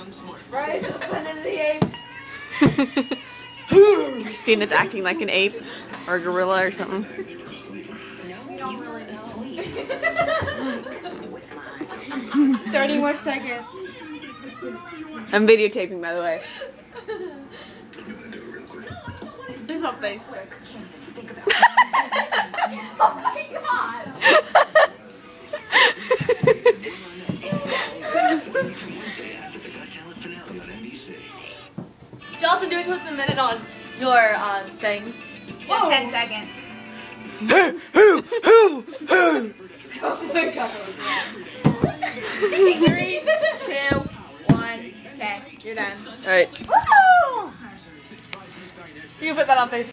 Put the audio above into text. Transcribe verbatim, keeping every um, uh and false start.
Rise of Planet of the Apes. Christina's acting like an ape or a gorilla or something. We don't really know. Thirty more seconds. I'm videotaping, by the way. It's on Facebook. Oh my god! Jocelyn, do it towards a minute on your uh, thing. Yeah, ten seconds. Oh my god. Three, two, one. Okay, you're done. Alright. You put that on Facebook.